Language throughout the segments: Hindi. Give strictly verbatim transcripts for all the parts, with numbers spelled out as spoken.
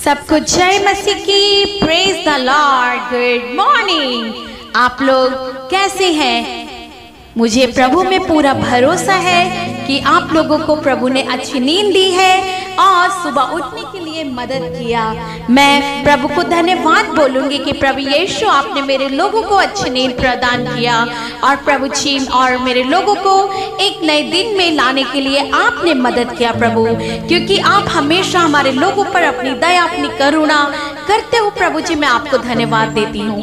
सबको जय मसीह की, praise the Lord. Good morning. आप लोग कैसे हैं? मुझे प्रभु में पूरा भरोसा है कि आप लोगों को प्रभु ने अच्छी नींद दी है और सुबह उठने के लिए मदद किया। मैं प्रभु को धन्यवाद बोलूंगी कि प्रभु यीशु आपने मेरे लोगों को अच्छी नींद प्रदान किया और प्रभु जी और मेरे लोगों को एक नए दिन में लाने के लिए आपने मदद किया प्रभु, क्योंकि आप हमेशा हमारे लोगों पर अपनी दया अपनी करुणा करते हो। प्रभु जी मैं आपको धन्यवाद देती हूँ।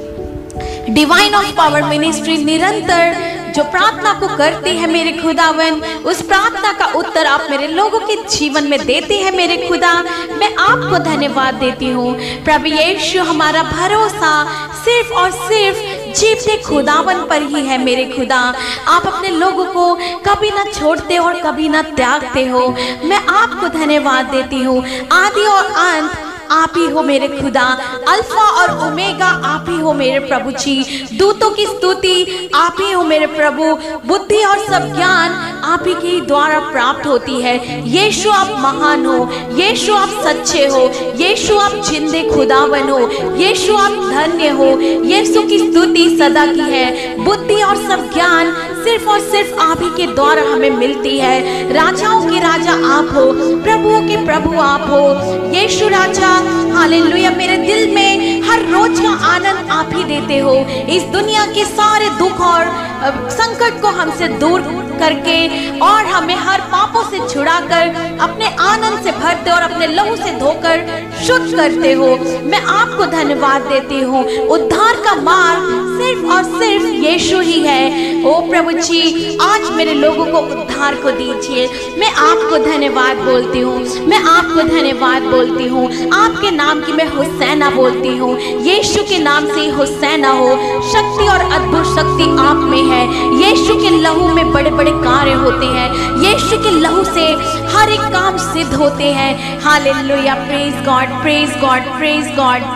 डिवाइन ऑफ पावर मिनिस्ट्री निरंतर जो प्रार्थना को करती है मेरे खुदावन, उस प्रार्थना का उत्तर आप मेरे लोगों के जीवन में देते हैं मेरे खुदा। मैं आपको धन्यवाद देती हूँ प्रभु यीशु। हमारा भरोसा सिर्फ और सिर्फ जीवते खुदावन पर ही है मेरे खुदा। आप अपने लोगों को कभी ना छोड़ते और कभी ना त्यागते हो। मैं आपको धन्यवाद देती हूँ। आदि और अंत आप ही हो मेरे खुदा, अल्फा और ओमेगा आप ही हो मेरे प्रभु जी। दूतों की स्तुति आप ही हो मेरे प्रभु। बुद्धि और सब ज्ञान आप ही के द्वारा प्राप्त होती है। यीशु आप महान हो, यीशु आप सच्चे हो, यीशु आप जिंदे खुदावन हो, यीशु आप धन्य हो। यीशु की स्तुति सदा की है। बुद्धि और सब ज्ञान सिर्फ और सिर्फ आप ही के द्वारा हमें मिलती है। राजाओं के राजा आप हो, प्रभुओं के प्रभु आप हो। यीशु राजा हालेलुया। मेरे दिल में हर रोज का आनंद आप ही देते हो। इस दुनिया के सारे दुख और संकट को हमसे दूर करके और हमें हर पापों से छुड़ाकर अपने आनंद से भरते और अपने लहू से धोकर शुद्ध करते हो। मैं आपको धन्यवाद देती हूँ। उद्धार का मार्ग सिर्फ और सिर्फ यीशु ही है। ओ प्रभु जी आज मेरे लोगों को उद्धार को दीजिए। मैं आपको धन्यवाद बोलती हूँ, मैं आपको धन्यवाद बोलती हूँ। आपके नाम की मैं होसैना बोलती हूँ। यीशु के नाम से होसैना हो। शक्ति और अद्भुत शक्ति आप में है। यीशु के लहू में बड़े बड़े कार्य होते हैं। यीशु के लहू से हर एक काम सिद्ध होते हैं। Hallelujah. Praise God, praise God, praise God.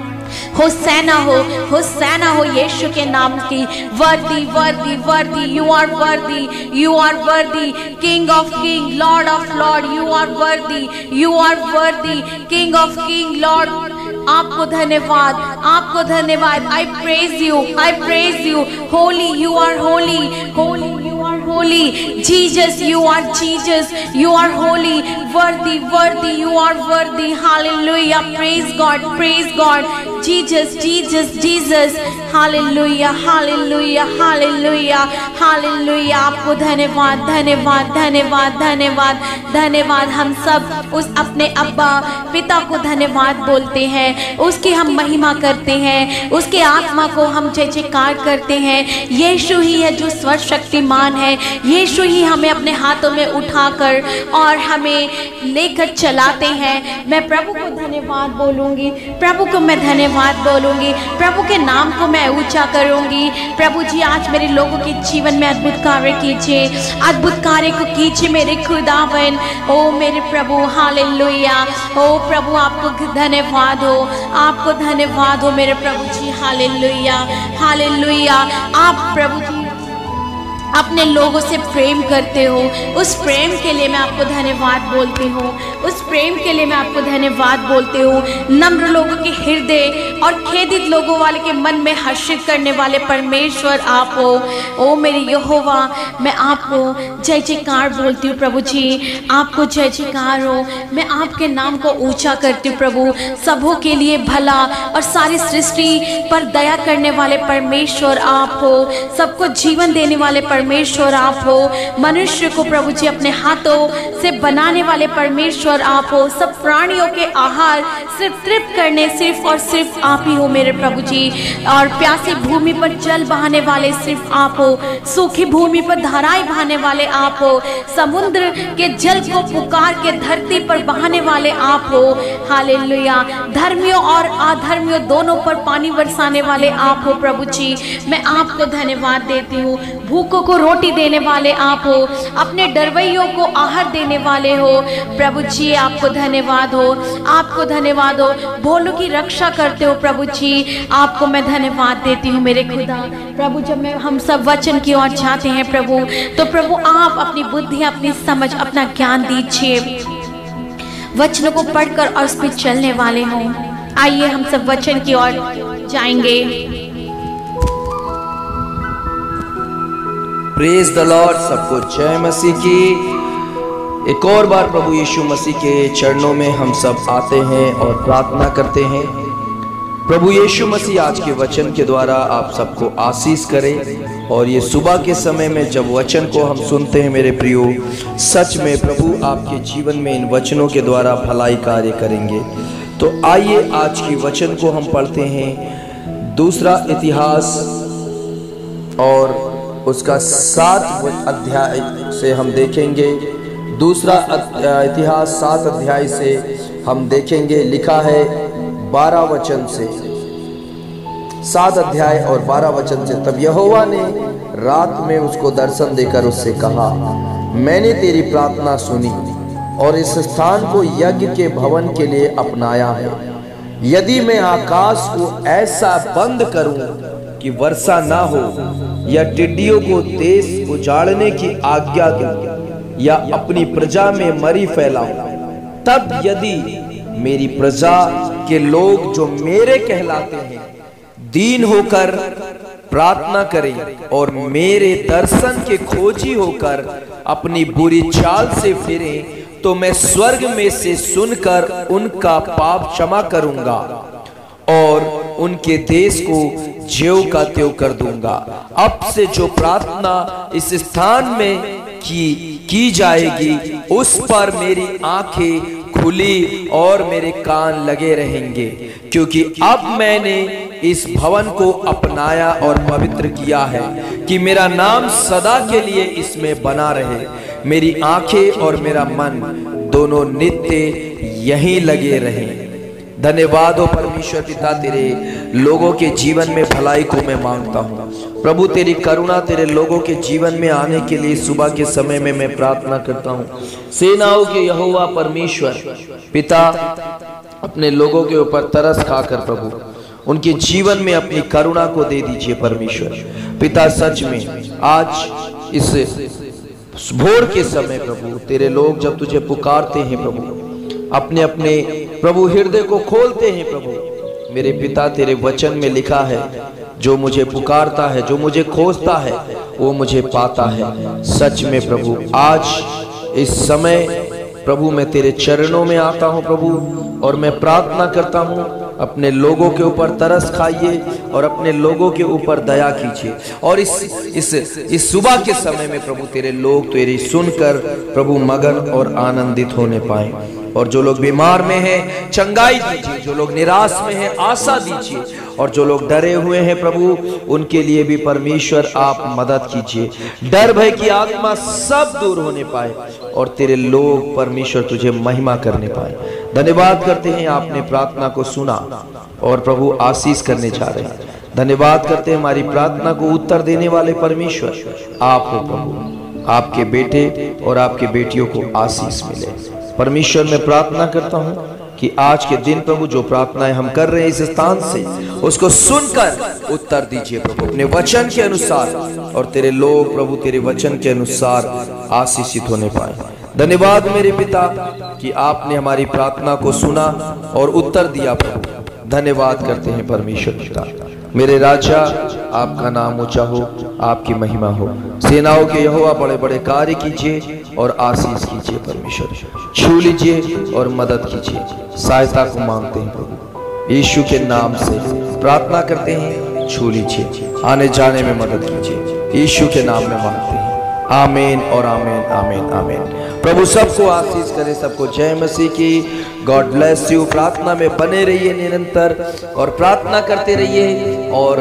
Hosanna हो, होसैना हो यीशु के नाम की। Worthy worthy worthy, you are worthy, you are worthy, king of king, Lord of Lord, you are worthy, you are worthy, king of king, Lord. आपको धन्यवाद, आपको धन्यवाद। I praise you, I praise you. Holy, you are holy, holy you are holy. Jesus, you are Jesus, you are holy. Worthy worthy, you are worthy. Hallelujah. Praise God, praise God. Jesus, Jesus, Jesus. Hallelujah, hallelujah, hallelujah, hallelujah. आपको धन्यवाद, धन्यवाद, धन्यवाद, धन्यवाद, धन्यवाद। हम सब उस अपने अब्बा पिता को धन्यवाद बोलते हैं। उसकी हम महिमा करते हैं। उसके आत्मा को हम जय जयकार करते हैं। यीशु ही है जो सर्वशक्तिमान है। यीशु ही हमें अपने हाथों में उठाकर और हमें लेकर चलाते हैं। मैं प्रभु को धन्यवाद बोलूँगी, प्रभु को मैं धन्यवाद बोलूँगी, प्रभु के नाम को मैं ऊंचा करूँगी। प्रभु जी आज मेरे लोगों के जीवन में अद्भुत कार्य कीजिए, अद्भुत कार्य को कीजिए मेरे खुदावन। ओ मेरे प्रभु हालेलुया। ओ प्रभु आपको धन्यवाद हो, आपको धन्यवाद हो मेरे प्रभु जी। Hallelujah, hallelujah. आप प्रभु जी अपने लोगों से प्रेम करते हो, उस प्रेम के लिए मैं आपको धन्यवाद बोलती हूँ। उस प्रेम के लिए मैं आपको धन्यवाद बोलती हूँ। नम्र लोगों के हृदय और खेदित लोगों वाले के मन में हर्षित करने वाले परमेश्वर आप हो। ओ मेरे यहोवा मैं आपको जय जयकार बोलती हूँ प्रभु जी। आपको जय जयकार हो। मैं आपके नाम को ऊंचा करती हूँ प्रभु। सबों के लिए भला और सारी सृष्टि पर दया करने वाले परमेश्वर आप हो। सबको जीवन देने वाले परमेश्वर आप हो। मनुष्य को प्रभु जी अपने हाथों से बनाने वाले परमेश्वर आप हो। सब प्राणियों के आहार सिर्फ तृप्त करने सिर्फ और सिर्फ आप ही हो मेरे प्रभु जी। और प्यासी भूमि पर जल बहाने वाले सिर्फ आप हो। सूखी भूमि पर धाराएं बहाने वाले आप हो। समुद्र के जल को पुकार के धरती पर बहाने वाले आप हो। हालेलुया। धर्मियों और अधर्मियों दोनों पर पानी बरसाने वाले आप हो प्रभु जी। मैं आपको धन्यवाद देती हूँ। भूखों को रोटी देने वाले आप हो। अपने डरवैयों को आहार देने वाले हो प्रभु जी। आपको धन्यवाद हो, आपको धन्यवाद हो। भोलों की रक्षा करते हो प्रभु जी। आपको मैं धन्यवाद देती हूँ मेरे खुदा। प्रभु जब मैं हम सब वचन की ओर जाते हैं प्रभु, तो प्रभु आप अपनी बुद्धि अपनी समझ अपना ज्ञान दीजिए। वचनों को पढ़कर और उस पर चलने वाले हों। आइए हम सब वचन की ओर जाएंगे। प्रेज द लॉर्ड, सबको जय मसीह की। एक और बार प्रभु यीशु मसीह के चरणों में हम सब आते हैं और प्रार्थना करते हैं। प्रभु यीशु मसीह आज के वचन के द्वारा आप सबको आशीष करें। और ये सुबह के समय में जब वचन को हम सुनते हैं मेरे प्रियो, सच में प्रभु आपके जीवन में इन वचनों के द्वारा भलाई कार्य करेंगे। तो आइए आज की वचन को हम पढ़ते हैं। दूसरा इतिहास और उसका सात अध्याय से हम देखेंगे। दूसरा इतिहास सात अध्याय से हम देखेंगे। लिखा है बारह वचन से, सात अध्याय और बारह वचन से। तब यहोवा ने रात में उसको दर्शन देकर उससे कहा, मैंने तेरी प्रार्थना सुनी और इस स्थान को यज्ञ के भवन के लिए अपनाया है। यदि मैं आकाश को ऐसा बंद करूं कि वर्षा ना हो, या टिड्डियों को देश उजाड़ने की आज्ञा दूं, या अपनी प्रजा में मरी फैलाऊं, तब यदि मेरी प्रजा के लोग जो मेरे कहलाते हैं दीन होकर प्रार्थना करें और मेरे दर्शन के खोजी होकर अपनी बुरी चाल से फिरें, तो मैं स्वर्ग में से सुनकर उनका पाप क्षमा करूंगा और उनके देश को ज्यों का त्यों कर दूंगा। अब से जो प्रार्थना इस स्थान में की की जाएगी, उस पर मेरी आंखें खुली और मेरे कान लगे रहेंगे, क्योंकि अब मैंने इस भवन को अपनाया और पवित्र किया है कि मेरा नाम सदा के लिए इसमें बना रहे। मेरी आंखें और मेरा मन दोनों नित्य यहीं लगे रहें। धन्यवाद हो परमेश्वर पिता, तेरे लोगों के जीवन में भलाई को मैं मांगता हूँ। प्रभु तेरी करुणा तेरे लोगों के जीवन में आने के लिए सुबह के समय में मैं प्रार्थना करता हूँ। सेनाओं के यहोवा परमेश्वर पिता, अपने लोगों के ऊपर तरस खाकर प्रभु उनके जीवन में अपनी करुणा को दे दीजिए परमेश्वर पिता। सच में आज इस भोर के समय प्रभु तेरे लोग जब तुझे पुकारते हैं प्रभु, अपने अपने प्रभु हृदय को खोलते हैं प्रभु। मेरे पिता तेरे वचन में लिखा है, जो मुझे पुकारता है, जो मुझे खोजता है, वो मुझे पाता है। सच में प्रभु आज इस समय प्रभु मैं तेरे चरणों में आता हूँ प्रभु, और मैं प्रार्थना करता हूँ अपने लोगों के ऊपर तरस खाइए और अपने लोगों के ऊपर दया कीजिए। और इस इस इस सुबह के समय में प्रभु तेरे लोग तेरी सुनकर प्रभु मगन और आनंदित होने पाए। और जो लोग बीमार में हैं चंगाई दीजिए, जो लोग निराश में हैं आशा दीजिए, और जो लोग डरे हुए हैं प्रभु उनके लिए भी परमेश्वर आप मदद कीजिए। डर भय की आत्मा सब दूर होने पाए और तेरे लोग परमेश्वर तुझे महिमा करने पाए। धन्यवाद करते हैं आपने प्रार्थना को सुना और प्रभु आशीष करने जा रहे हैं। धन्यवाद करते हैं हमारी प्रार्थना को उत्तर देने वाले परमेश्वर आप हो प्रभु। आपके बेटे और आपके बेटियों को आशीष मिले परमेश्वर। मैं प्रार्थना करता हूँ कि आज के दिन प्रभु जो प्रार्थनाएं हम कर रहे हैं इस स्थान से, उसको सुनकर उत्तर दीजिए प्रभु अपने वचन के अनुसार, और तेरे लोग प्रभु तेरे वचन के अनुसार आशीषित होने पाए। धन्यवाद मेरे पिता कि आपने हमारी प्रार्थना को सुना और उत्तर दिया प्रभु। धन्यवाद करते हैं परमेश्वर पिता। मेरे राजा आपका नाम ऊंचा हो, आपकी महिमा हो। सेनाओं के यहोवा बड़े बड़े कार्य कीजिए और आशीष कीजिए परमेश्वर। छू लीजिए और मदद कीजिए। सहायता को मांगते हैं प्रभु यीशु के नाम से प्रार्थना करते हैं। छू लीजिए, आने जाने में मदद कीजिए, यीशु के नाम में मांगते हैं। आमीन और आमीन आमीन आमीन। प्रभु सबको आशीष करे, सबको जय मसीह की। God bless you. प्रार्थना में बने रहिए निरंतर और प्रार्थना करते रहिए। और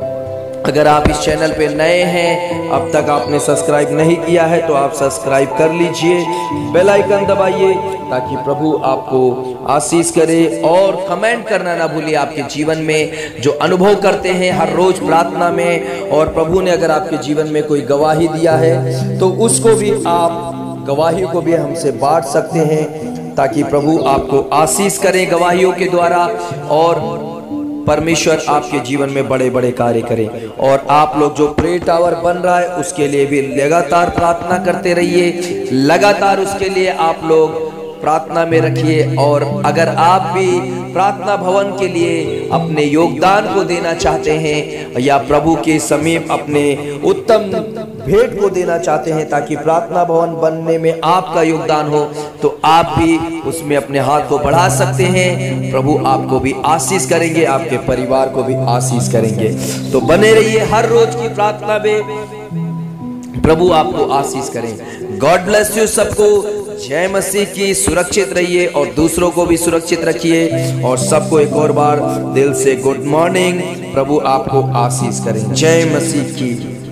अगर आप इस चैनल पे नए हैं, अब तक आपने सब्सक्राइब नहीं किया है तो आप सब्सक्राइब कर लीजिए, बेल आइकन दबाइए ताकि प्रभु आपको आशीष करे। और कमेंट करना ना भूलिए आपके जीवन में जो अनुभव करते हैं हर रोज प्रार्थना में। और प्रभु ने अगर आपके जीवन में कोई गवाही दिया है तो उसको भी आप गवाही को भी हमसे बांट सकते हैं, ताकि प्रभु आपको आशीष करें गवाहियों के द्वारा और परमेश्वर आपके जीवन में बड़े बड़े कार्य करें। और आप लोग जो प्रे टावर बन रहा है उसके लिए भी लगातार प्रार्थना करते रहिए, लगातार उसके लिए आप लोग प्रार्थना में रखिए। और अगर आप भी प्रार्थना भवन के लिए अपने योगदान को देना चाहते हैं या प्रभु के समीप अपने उत्तम भेंट को देना चाहते हैं ताकि प्रार्थना भवन बनने में आपका योगदान हो, तो आप भी उसमें अपने हाथ को बढ़ा सकते हैं। प्रभु आपको भी आशीष करेंगे, आपके परिवार को भी आशीष करेंगे। तो बने रहिए हर रोज की प्रार्थना में, प्रभु आपको आशीष करें। गॉड ब्लेस यू सबको। जय मसीह की। सुरक्षित रहिए और दूसरों को भी सुरक्षित रखिए। और सबको एक और बार दिल से गुड मॉर्निंग। प्रभु आपको आशीष करें। जय मसीह की।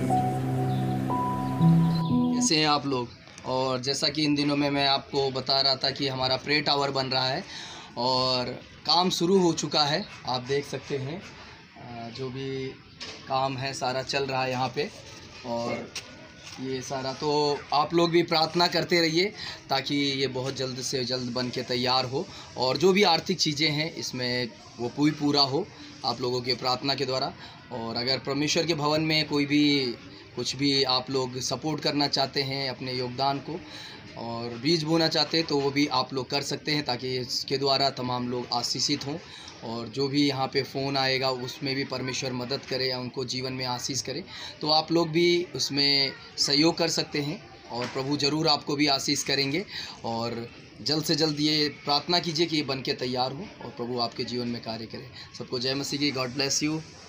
कैसे हैं आप लोग? और जैसा कि इन दिनों में मैं आपको बता रहा था कि हमारा प्रे टावर बन रहा है और काम शुरू हो चुका है। आप देख सकते हैं जो भी काम है सारा चल रहा है यहाँ पे। और ये सारा तो आप लोग भी प्रार्थना करते रहिए ताकि ये बहुत जल्द से जल्द बन के तैयार हो और जो भी आर्थिक चीज़ें हैं इसमें वो पूरी पूरा हो आप लोगों की प्रार्थना के द्वारा। और अगर परमेश्वर के भवन में कोई भी कुछ भी आप लोग सपोर्ट करना चाहते हैं अपने योगदान को और बीज बोना चाहते हैं तो वो भी आप लोग कर सकते हैं ताकि इसके द्वारा तमाम लोग आशीषित हों। और जो भी यहाँ पे फ़ोन आएगा उसमें भी परमेश्वर मदद करे या उनको जीवन में आशीष करे, तो आप लोग भी उसमें सहयोग कर सकते हैं और प्रभु ज़रूर आपको भी आशीष करेंगे। और जल्द से जल्द ये प्रार्थना कीजिए कि ये बन के तैयार हो और प्रभु आपके जीवन में कार्य करे। सबको जय मसीह की। God bless you.